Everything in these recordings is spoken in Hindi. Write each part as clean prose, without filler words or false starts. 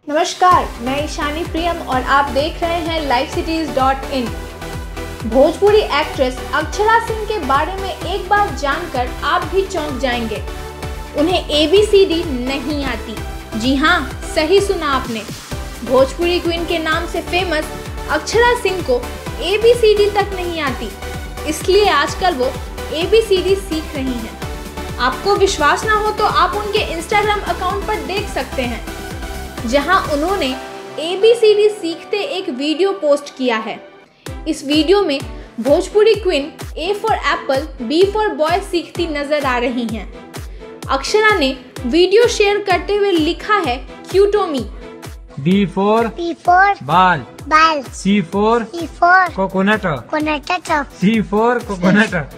नमस्कार, मैं ईशानी प्रियम और आप देख रहे हैं livecities.in। भोजपुरी एक्ट्रेस अक्षरा सिंह के बारे में एक बात जानकर आप भी चौंक जाएंगे। उन्हें ABCD नहीं आती। जी हाँ, सही सुना आपने। भोजपुरी क्वीन के नाम से फेमस अक्षरा सिंह को ABCD तक नहीं आती, इसलिए आजकल वो ABCD सीख रही हैं। आपको विश्वास ना हो तो आप उनके इंस्टाग्राम अकाउंट पर देख सकते हैं, जहां उन्होंने ABCD सीखते एक वीडियो पोस्ट किया है। इस वीडियो में Bhojpuri queen A for apple, B for boy सीखती नजर आ रही हैं। अक्षरा ने वीडियो शेयर करते हुए लिखा है क्यूटोमी। B for ball, C for coconut, C for coconut,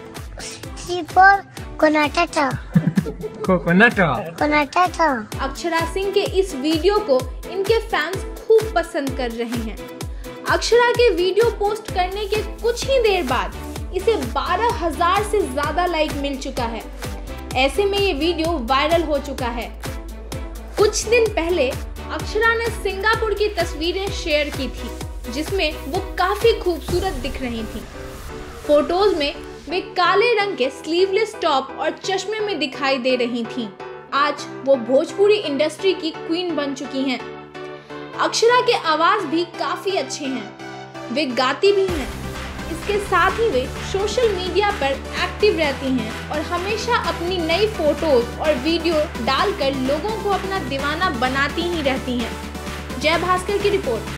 Akshara Singh के इस वीडियो को इनके फैंस खूब पसंद कर रहे हैं। अक्षरा के वीडियो पोस्ट करने के कुछ ही देर बाद इसे 12,000 से ज्यादा लाइक मिल चुका है। ऐसे में ये वीडियो वायरल हो चुका है। कुछ दिन पहले अक्षरा ने सिंगापुर की तस्वीरें शेयर की थी, जिसमें वो काफी खूबसूरत दिख रही थी। फोटोज में वे काले रंग के स्लीवलेस टॉप और चश्मे में दिखाई दे रही थीं। आज वो भोजपुरी इंडस्ट्री की क्वीन बन चुकी हैं। अक्षरा के आवाज भी काफी अच्छे हैं, वे गाती भी हैं। इसके साथ ही वे सोशल मीडिया पर एक्टिव रहती हैं और हमेशा अपनी नई फोटोज और वीडियो डालकर लोगों को अपना दीवाना बनाती ही रहती हैं। जय भास्कर की रिपोर्ट।